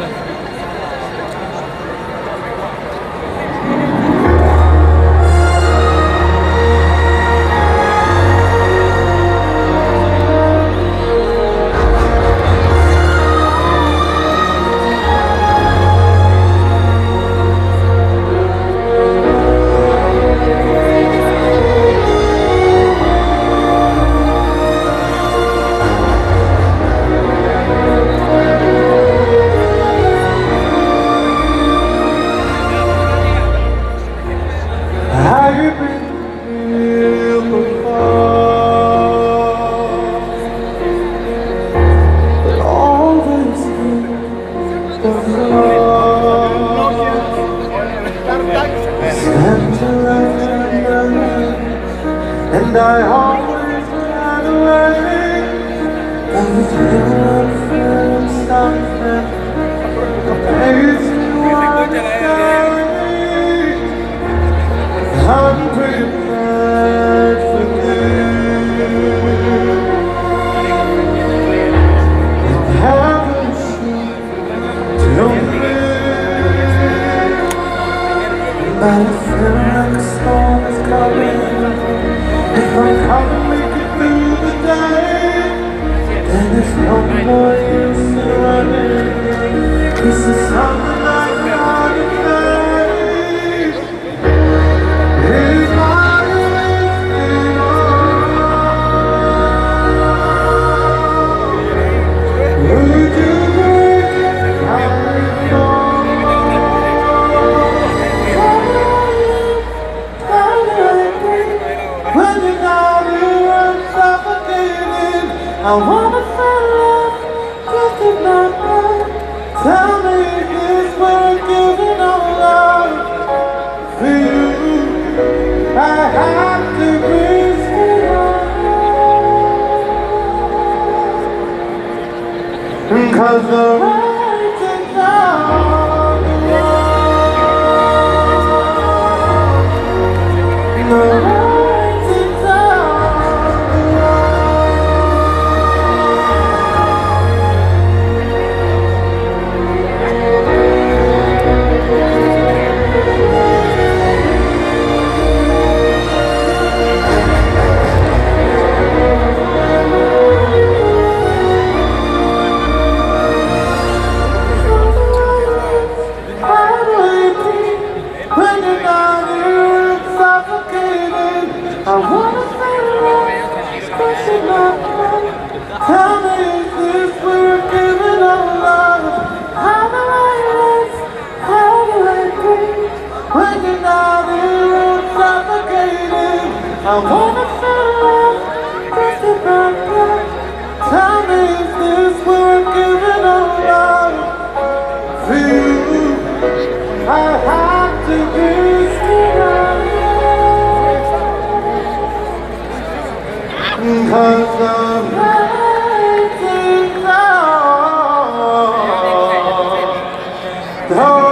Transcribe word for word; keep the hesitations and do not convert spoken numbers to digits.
And I always ran away, and the feeling of something makes me want to carry. I'm pretty bad for this. It happens to me, but I feel like a storm is coming. If I can't make it through the day, then there's no more use in running. This is something I gotta face. Is my living on? Would you break my heart? When you're not here, I'm suffocating. I wanna feel love, just in my heart. Tell me if this worth giving all love for you. I have to risk it all, 'cause the writing's on the wall. I wanna feel love, squishing my heart. Tell me, is this worth giving all love? How do I live? How do I breathe? When you're not here, I'm suffocating. I wanna feel love, squishing my heart. Tell me, is this worth giving all love for you? I have to risk it all, 'cause the writing's on the